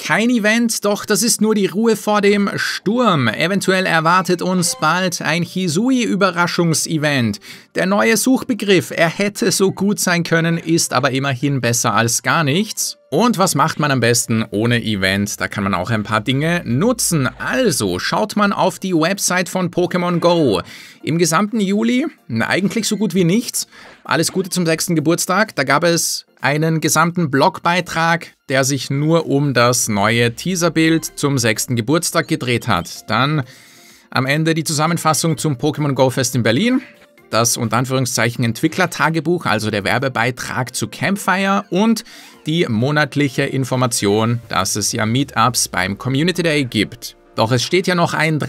kein Event, doch das ist nur die Ruhe vor dem Sturm. Eventuell erwartet uns bald ein Hisui-Überraschungsevent. Der neue Suchbegriff, er hätte so gut sein können, ist aber immerhin besser als gar nichts. Und was macht man am besten ohne Event? Da kann man auch ein paar Dinge nutzen. Also schaut man auf die Website von Pokémon Go. Im gesamten Juli eigentlich so gut wie nichts. Alles Gute zum 6. Geburtstag. Da gab es einen gesamten Blogbeitrag, der sich nur um das neue Teaserbild zum 6. Geburtstag gedreht hat. Dann am Ende die Zusammenfassung zum Pokémon Go Fest in Berlin. Das unter Anführungszeichen Entwicklertagebuch, also der Werbebeitrag zu Campfire und die monatliche Information, dass es ja Meetups beim Community Day gibt. Doch es steht ja noch ein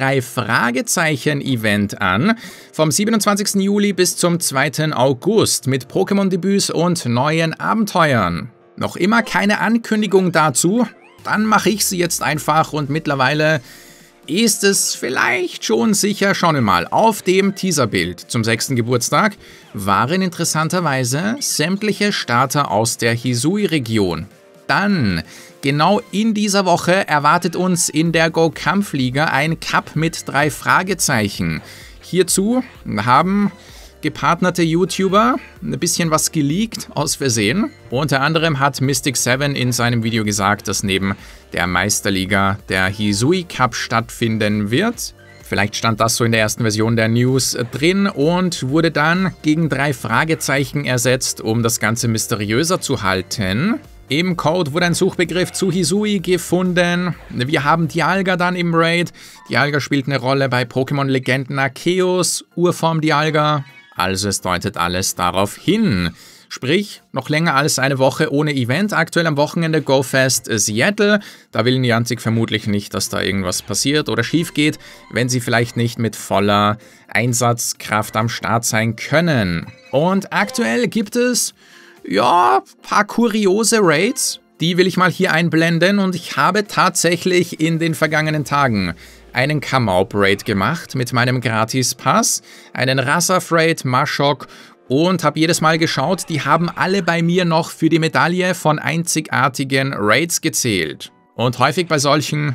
3-Fragezeichen-Event an, vom 27. Juli bis zum 2. August mit Pokémon-Debüts und neuen Abenteuern. Noch immer keine Ankündigung dazu, dann mache ich sie jetzt einfach und mittlerweile ist es vielleicht schon sicher, schauen wir mal, auf dem Teaserbild zum 6. Geburtstag waren interessanterweise sämtliche Starter aus der Hisui-Region. Dann, genau in dieser Woche, erwartet uns in der Go-Kampfliga ein Cup mit 3 Fragezeichen. Hierzu haben gepartnerte YouTuber ein bisschen was geleakt aus Versehen. Unter anderem hat Mystic7 in seinem Video gesagt, dass neben der Meisterliga der Hisui Cup stattfinden wird. Vielleicht stand das so in der ersten Version der News drin und wurde dann gegen 3 Fragezeichen ersetzt, um das Ganze mysteriöser zu halten. Im Code wurde ein Suchbegriff zu Hisui gefunden. Wir haben Dialga dann im Raid. Dialga spielt eine Rolle bei Pokémon Legenden Arceus, Urform Dialga. Also es deutet alles darauf hin. Sprich, noch länger als eine Woche ohne Event. Aktuell am Wochenende GoFest Seattle. Da will Niantic vermutlich nicht, dass da irgendwas passiert oder schief geht, wenn sie vielleicht nicht mit voller Einsatzkraft am Start sein können. Und aktuell gibt es ja, paar kuriose Raids, die will ich mal hier einblenden und ich habe tatsächlich in den vergangenen Tagen einen Kamaup-Raid gemacht mit meinem Gratis-Pass, einen Rassaf-Raid, Mashok und habe jedes Mal geschaut, die haben alle bei mir noch für die Medaille von einzigartigen Raids gezählt. Und häufig bei solchen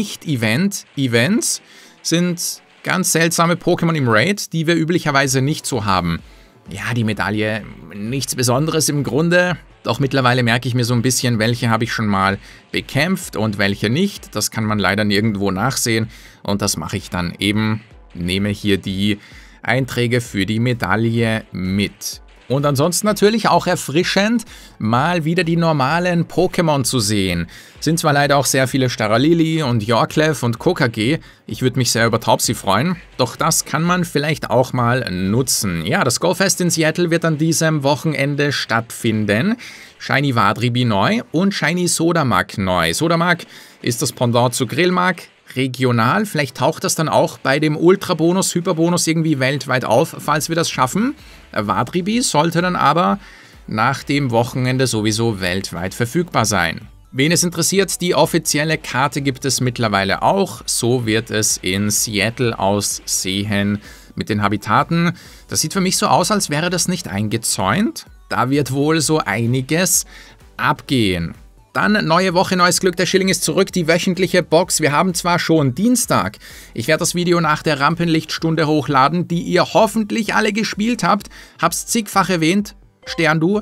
Nicht-Events sind ganz seltsame Pokémon im Raid, die wir üblicherweise nicht so haben. Ja, die Medaille, nichts Besonderes im Grunde, doch mittlerweile merke ich mir so ein bisschen, welche habe ich schon mal bekämpft und welche nicht. Das kann man leider nirgendwo nachsehen und das mache ich dann eben, nehme hier die Einträge für die Medaille mit. Und ansonsten natürlich auch erfrischend, mal wieder die normalen Pokémon zu sehen. Sind zwar leider auch sehr viele Staralili und Yorklev und Kokage, ich würde mich sehr über Taubsi freuen, doch das kann man vielleicht auch mal nutzen. Ja, das GoFest in Seattle wird an diesem Wochenende stattfinden. Shiny Wadribi neu und Shiny Sodamag neu. Sodamag ist das Pendant zu Grillmark. Regional, vielleicht taucht das dann auch bei dem Ultra-Bonus, Hyperbonus irgendwie weltweit auf, falls wir das schaffen. Wadribi sollte dann aber nach dem Wochenende sowieso weltweit verfügbar sein. Wen es interessiert, die offizielle Karte gibt es mittlerweile auch. So wird es in Seattle aussehen mit den Habitaten. Das sieht für mich so aus, als wäre das nicht eingezäunt. Da wird wohl so einiges abgehen. Dann neue Woche, neues Glück, der Schilling ist zurück, die wöchentliche Box. Wir haben zwar schon Dienstag, ich werde das Video nach der Rampenlichtstunde hochladen, die ihr hoffentlich alle gespielt habt. Hab's zigfach erwähnt, Sterndu,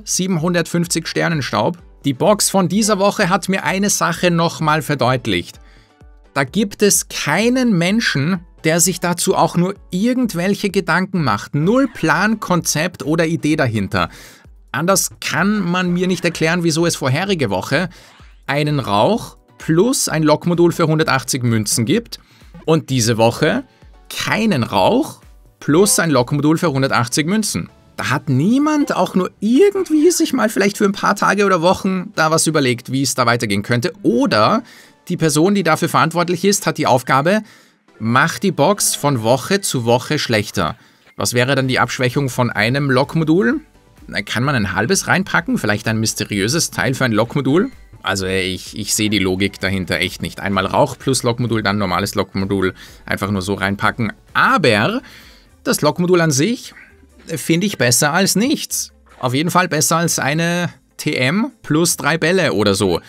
750 Sternenstaub. Die Box von dieser Woche hat mir eine Sache nochmal verdeutlicht. Da gibt es keinen Menschen, der sich dazu auch nur irgendwelche Gedanken macht. Null Plan, Konzept oder Idee dahinter. Anders kann man mir nicht erklären, wieso es vorherige Woche einen Rauch plus ein Lokmodul für 180 Münzen gibt und diese Woche keinen Rauch plus ein Lokmodul für 180 Münzen. Da hat niemand auch nur irgendwie sich mal vielleicht für ein paar Tage oder Wochen da was überlegt, wie es da weitergehen könnte. Oder die Person, die dafür verantwortlich ist, hat die Aufgabe, macht die Box von Woche zu Woche schlechter. Was wäre dann die Abschwächung von einem Lokmodul? Kann man ein halbes reinpacken? Vielleicht ein mysteriöses Teil für ein Lokmodul? Also ich sehe die Logik dahinter echt nicht. Einmal Rauch plus Lokmodul, dann normales Lokmodul einfach nur so reinpacken. Aber das Lokmodul an sich finde ich besser als nichts. Auf jeden Fall besser als eine TM plus 3 Bälle oder so.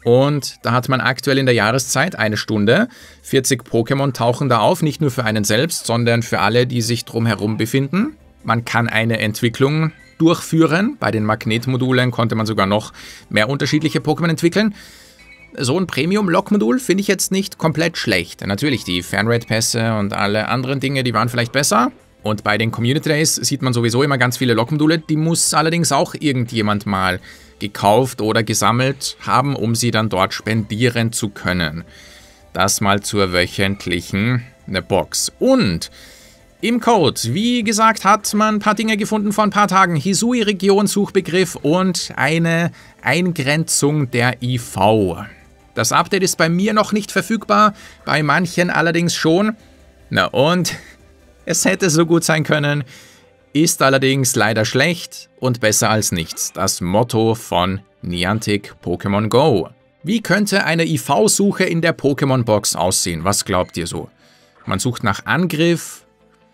Und da hat man aktuell in der Jahreszeit 1 Stunde. 40 Pokémon tauchen da auf, nicht nur für einen selbst, sondern für alle, die sich drumherum befinden. Man kann eine Entwicklung durchführen. Bei den Magnetmodulen konnte man sogar noch mehr unterschiedliche Pokémon entwickeln. So ein Premium-Log-Modul finde ich jetzt nicht komplett schlecht. Natürlich, die Fanrate-Pässe und alle anderen Dinge, die waren vielleicht besser. Und bei den Community Days sieht man sowieso immer ganz viele Log-Module. Die muss allerdings auch irgendjemand mal gekauft oder gesammelt haben, um sie dann dort spendieren zu können. Das mal zur wöchentlichen Box. Und im Code, wie gesagt, hat man ein paar Dinge gefunden vor ein paar Tagen. Hisui-Region, Suchbegriff und eine Eingrenzung der IV. Das Update ist bei mir noch nicht verfügbar, bei manchen allerdings schon. Na und es hätte so gut sein können, ist allerdings leider schlecht und besser als nichts. Das Motto von Niantic Pokémon Go. Wie könnte eine IV-Suche in der Pokémon-Box aussehen? Was glaubt ihr so? Man sucht nach Angriff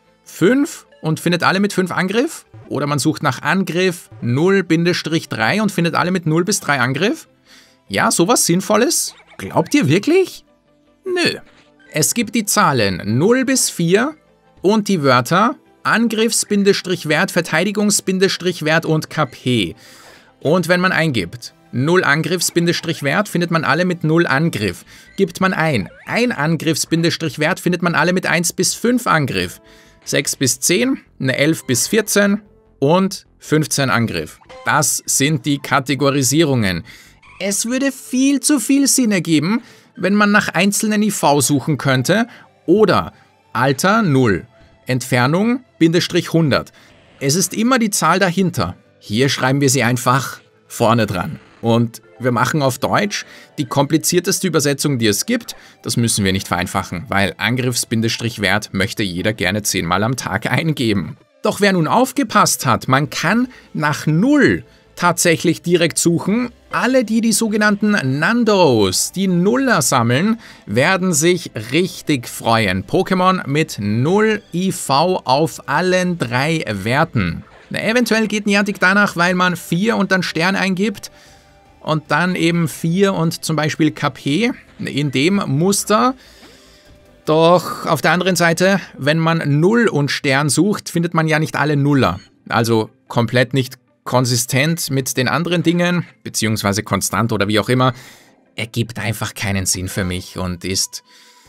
5 und findet alle mit 5 Angriff? Oder man sucht nach Angriff 0-3 und findet alle mit 0 bis 3 Angriff? Ja, sowas Sinnvolles? Glaubt ihr wirklich? Nö. Es gibt die Zahlen 0 bis 4 und die Wörter Angriffs-Wert, Verteidigungs-Wert und KP. Und wenn man eingibt 0 Angriffs-Wert, findet man alle mit 0 Angriff. Gibt man ein Angriffs-Wert, findet man alle mit 1 bis 5 Angriff. 6 bis 10, eine 11 bis 14 und 15 Angriff. Das sind die Kategorisierungen. Es würde viel zu viel Sinn ergeben, wenn man nach einzelnen IV suchen könnte oder Alter 0, Entfernung -100. Es ist immer die Zahl dahinter. Hier schreiben wir sie einfach vorne dran. Und wir machen auf Deutsch die komplizierteste Übersetzung, die es gibt. Das müssen wir nicht vereinfachen, weil Angriffs-Wert möchte jeder gerne 10-mal am Tag eingeben. Doch wer nun aufgepasst hat, man kann nach 0 tatsächlich direkt suchen. Alle, die die sogenannten Nandos, die Nuller sammeln, werden sich richtig freuen. Pokémon mit 0 IV auf allen 3 Werten. Na, eventuell geht Niantic danach, weil man 4 und dann Stern eingibt und dann eben 4 und zum Beispiel KP in dem Muster. Doch auf der anderen Seite, wenn man 0 und Stern sucht, findet man ja nicht alle Nuller. Also komplett nicht konsistent mit den anderen Dingen, beziehungsweise konstant oder wie auch immer, ergibt einfach keinen Sinn für mich und ist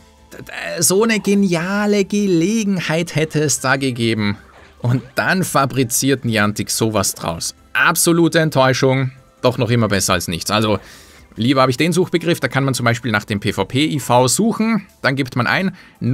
so eine geniale Gelegenheit hätte es da gegeben. Und dann fabriziert Niantic sowas draus. Absolute Enttäuschung, doch noch immer besser als nichts. Also lieber habe ich den Suchbegriff, da kann man zum Beispiel nach dem PvP-IV suchen, dann gibt man ein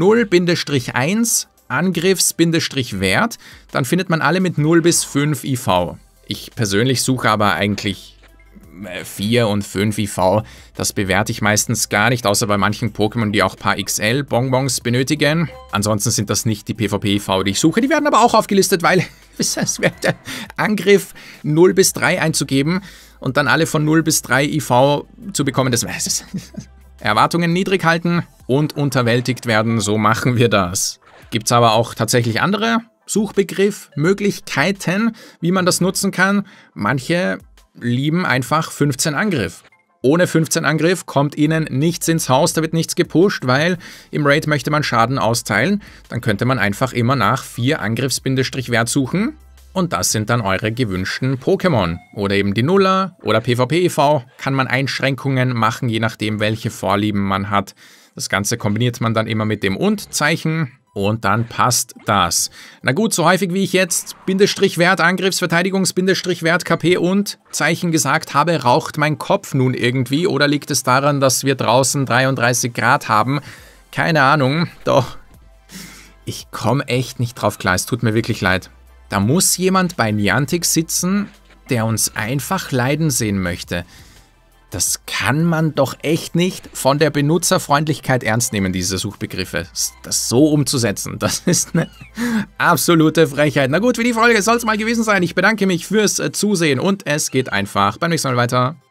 0-1 Angriffs-Wert, dann findet man alle mit 0 bis 5 IV. Ich persönlich suche aber eigentlich 4 und 5 IV. Das bewerte ich meistens gar nicht, außer bei manchen Pokémon, die auch ein paar XL-Bonbons benötigen. Ansonsten sind das nicht die PvP-IV, die ich suche. Die werden aber auch aufgelistet, weil es wäre der Angriff 0 bis 3 einzugeben und dann alle von 0 bis 3 IV zu bekommen. Das Erwartungen niedrig halten und unterwältigt werden, so machen wir das. Gibt es aber auch tatsächlich andere Suchbegriff, Möglichkeiten, wie man das nutzen kann. Manche lieben einfach 15 Angriff. Ohne 15 Angriff kommt ihnen nichts ins Haus, da wird nichts gepusht, weil im Raid möchte man Schaden austeilen. Dann könnte man einfach immer nach 4 Angriffs-Wert suchen und das sind dann eure gewünschten Pokémon. Oder eben die Nuller oder PvP-IV kann man Einschränkungen machen, je nachdem welche Vorlieben man hat. Das Ganze kombiniert man dann immer mit dem Und-Zeichen. Und dann passt das. Na gut, so häufig wie ich jetzt Bindestrichwert, Angriffsverteidigungs-Wert, KP und Zeichen gesagt habe, raucht mein Kopf nun irgendwie? Oder liegt es daran, dass wir draußen 33 Grad haben? Keine Ahnung, doch ich komme echt nicht drauf klar, es tut mir wirklich leid. Da muss jemand bei Niantic sitzen, der uns einfach leiden sehen möchte. Das kann man doch echt nicht von der Benutzerfreundlichkeit ernst nehmen, diese Suchbegriffe. Das so umzusetzen, das ist eine absolute Frechheit. Na gut, für die Folge soll es mal gewesen sein. Ich bedanke mich fürs Zusehen und es geht einfach beim nächsten Mal weiter.